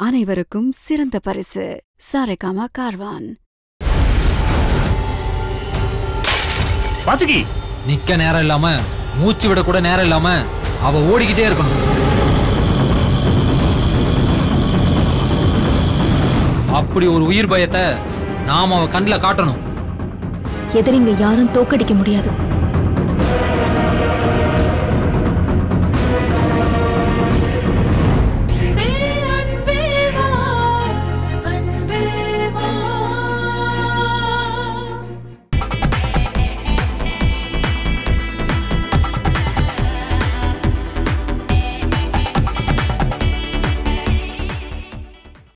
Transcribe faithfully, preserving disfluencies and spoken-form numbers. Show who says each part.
Speaker 1: அனைவருக்கும் சிறந்த பரிசு சாரேகாமா கார்வான்.
Speaker 2: வாசுகி
Speaker 3: நிக்க நேரம் இல்லாம மூச்சு விட கூட நேரம் இல்லாம அவ ஓடிக்கிட்டே இருக்கணும். அப்படி ஒரு உயிர் பயத்தை நாம அவ கண்ணில் காட்டணும்.
Speaker 4: எதிரிங்க யாரும் தோக்கடிக்க முடியாது.